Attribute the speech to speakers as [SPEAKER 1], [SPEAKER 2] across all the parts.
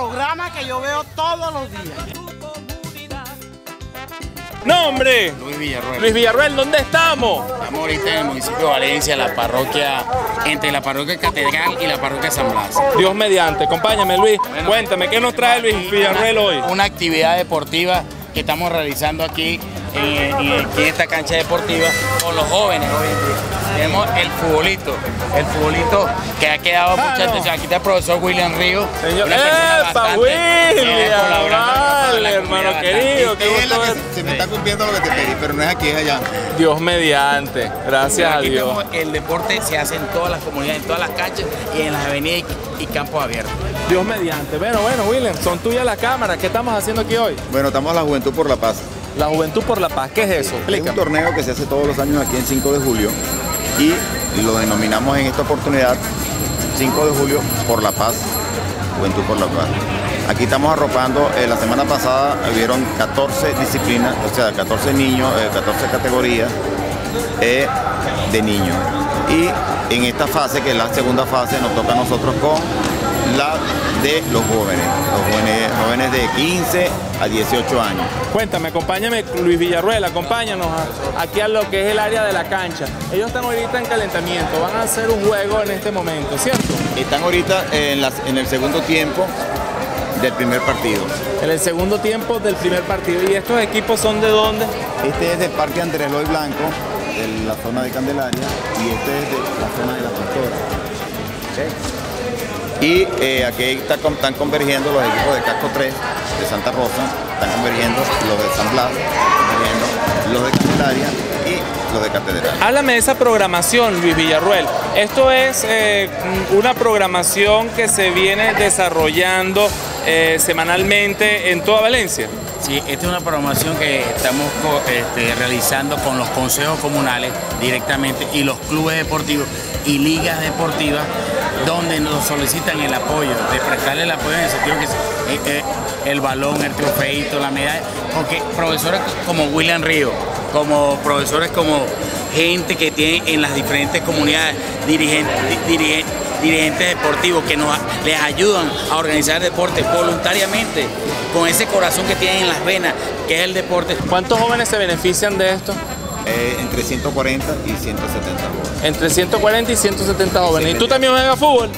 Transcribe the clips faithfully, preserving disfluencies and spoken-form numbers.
[SPEAKER 1] programa que yo veo todos los días.
[SPEAKER 2] ¡Nombre!
[SPEAKER 3] Luis Villarruel.
[SPEAKER 2] Luis Villarruel, ¿dónde estamos?
[SPEAKER 3] Estamos ahorita en el municipio de Valencia, la parroquia, entre la parroquia Catedral y la parroquia San Blas.
[SPEAKER 2] Dios mediante, acompáñame Luis.
[SPEAKER 3] Bueno,
[SPEAKER 2] Cuéntame, ¿qué nos trae Luis Villarruel hoy?
[SPEAKER 3] Una actividad deportiva que estamos realizando aquí en, en, en esta cancha deportiva con los jóvenes hoy en día. Tenemos el futbolito, el futbolito que ha quedado
[SPEAKER 2] Ah,
[SPEAKER 3] mucha
[SPEAKER 2] no.
[SPEAKER 3] atención. Aquí está el profesor William Ríos.
[SPEAKER 2] Señor,
[SPEAKER 3] una persona
[SPEAKER 2] ¡epa,
[SPEAKER 3] bastante,
[SPEAKER 2] William!
[SPEAKER 3] eh, colaborando con
[SPEAKER 2] Vale,
[SPEAKER 3] la
[SPEAKER 2] hermano
[SPEAKER 3] comunidad
[SPEAKER 2] querido,
[SPEAKER 3] bastante.
[SPEAKER 2] qué
[SPEAKER 4] Es la
[SPEAKER 2] gusto
[SPEAKER 4] que
[SPEAKER 2] ver.
[SPEAKER 4] se me está cumpliendo lo que te pedí, pero no es aquí, es allá.
[SPEAKER 2] Dios mediante, gracias a
[SPEAKER 3] Aquí
[SPEAKER 2] Dios.
[SPEAKER 3] tenemos el deporte se hace en todas las comunidades, en todas las canchas y en las avenidas y, y campos abiertos.
[SPEAKER 2] Dios mediante. Bueno, bueno, William, son tuyas las cámaras. ¿Qué estamos haciendo aquí hoy?
[SPEAKER 4] Bueno, estamos la Juventud por la Paz.
[SPEAKER 2] La Juventud por la Paz. ¿Qué es eso?
[SPEAKER 4] Es un
[SPEAKER 2] Explícame.
[SPEAKER 4] torneo que se hace todos los años aquí en cinco de julio y lo denominamos en esta oportunidad cinco de julio por la Paz, Juventud por la Paz. Aquí estamos arropando, eh, la semana pasada hubieron catorce disciplinas, o sea, catorce niños, eh, catorce categorías eh, de niños. Y en esta fase, que es la segunda fase, nos toca a nosotros con la de los jóvenes, los jóvenes, jóvenes de quince a dieciocho años.
[SPEAKER 2] Cuéntame, acompáñame Luis Villarruel, acompáñanos a- aquí a lo que es el área de la cancha. Ellos están ahorita en calentamiento, van a hacer un juego en este momento, ¿cierto?
[SPEAKER 4] Están ahorita en, las- en el segundo tiempo del primer partido.
[SPEAKER 2] En el segundo tiempo del primer partido. ¿Y estos equipos son de dónde?
[SPEAKER 4] Este es del Parque Andrés Eloy Blanco, de la zona de Candelaria, y este es de la zona de La Pastora. Y eh, aquí está, con- están convergiendo los equipos de Casco tres, de Santa Rosa, están convergiendo los de San Blas, están convergiendo los de Candelaria y los de Catedral.
[SPEAKER 2] Háblame de esa programación, Luis Villarruel. Esto es eh, una programación que se viene desarrollando eh, semanalmente en toda Valencia.
[SPEAKER 3] Sí, esta es una programación que estamos co- este, realizando con los consejos comunales directamente y los clubes deportivos y ligas deportivas donde nos solicitan el apoyo, de prestarle el apoyo en el sentido que es, eh, eh, el balón, el trofeito, la medalla, porque profesores como William Ríos, como profesores como gente que tiene en las diferentes comunidades, dirigentes, dirigentes, dirigentes deportivos que nos, les ayudan a organizar deporte voluntariamente, con ese corazón que tienen en las venas, que es el deporte.
[SPEAKER 2] ¿Cuántos jóvenes se benefician de esto?
[SPEAKER 4] Eh, entre ciento cuarenta y ciento setenta jóvenes.
[SPEAKER 2] Entre ciento cuarenta y ciento setenta jóvenes. ¿Y tú también juegas fútbol?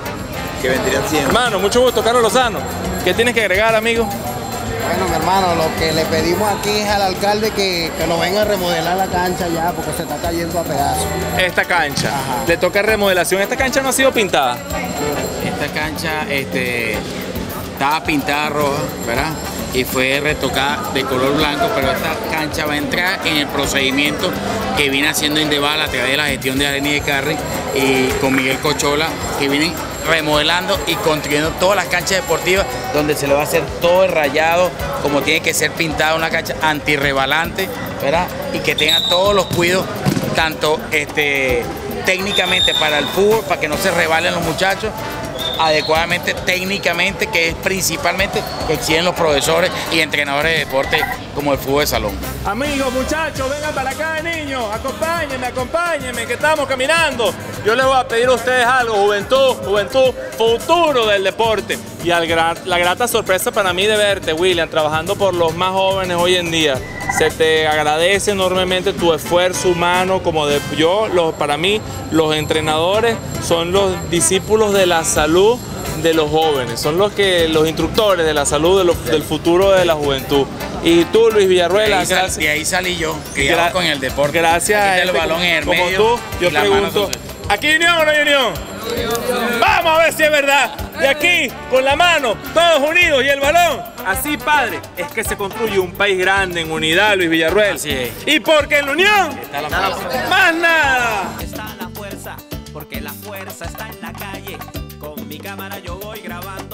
[SPEAKER 4] Que vendrían siendo.
[SPEAKER 2] Hermano, mucho gusto, Carlos Lozano. ¿Qué tienes que agregar, amigo?
[SPEAKER 5] Bueno, mi hermano, lo que le pedimos aquí es al alcalde que, que nos venga a remodelar la cancha ya, porque se está cayendo a pedazos.
[SPEAKER 2] Esta cancha.
[SPEAKER 5] Ajá.
[SPEAKER 2] Le toca remodelación. Esta cancha no ha sido pintada.
[SPEAKER 3] Esta cancha este, estaba pintada roja, ¿verdad? Y fue retocada de color blanco, pero esta cancha va a entrar en el procedimiento que viene haciendo Indeval a través de la gestión de Areni de Carri y con Miguel Cochola, que vienen remodelando y construyendo todas las canchas deportivas donde se le va a hacer todo el rayado como tiene que ser pintada, una cancha antirrebalante, ¿verdad? Y que tenga todos los cuidados, tanto este, técnicamente para el fútbol, para que no se rebalen los muchachos, adecuadamente técnicamente, que es principalmente que exigen los profesores y entrenadores de deporte como el fútbol de salón.
[SPEAKER 2] Amigos, muchachos, vengan para acá, niños. Acompáñenme, acompáñenme, que estamos caminando. Yo les voy a pedir a ustedes algo, juventud, juventud, futuro del deporte. Y al gra- la grata sorpresa para mí de verte, William, trabajando por los más jóvenes hoy en día. Se te agradece enormemente tu esfuerzo humano, como de yo, los, para mí, los entrenadores son los discípulos de la salud de los jóvenes, son los que los instructores de la salud de los- del futuro de la juventud. Y tú, Luis Villarruel,
[SPEAKER 3] De ahí, sal-
[SPEAKER 2] gracias.
[SPEAKER 3] de ahí salí yo, criado
[SPEAKER 2] Gra-
[SPEAKER 3] con el deporte.
[SPEAKER 2] Gracias
[SPEAKER 3] Aquí
[SPEAKER 2] a
[SPEAKER 3] está el
[SPEAKER 2] este,
[SPEAKER 3] balón en el
[SPEAKER 2] como
[SPEAKER 3] medio
[SPEAKER 2] tú, yo
[SPEAKER 3] y la mano
[SPEAKER 2] pregunto,
[SPEAKER 3] sobre-
[SPEAKER 2] ¿aquí unión o no hay unión? Vamos a ver si es verdad. Y aquí, con la mano, todos unidos y el balón. Así, padre, es que se construye un país grande en unidad, Luis Villarruel.
[SPEAKER 3] Así es.
[SPEAKER 2] Y porque en la unión,
[SPEAKER 3] Está la fuerza.
[SPEAKER 2] más nada.
[SPEAKER 6] Está la fuerza, porque la fuerza está en la calle. Con mi cámara yo voy grabando.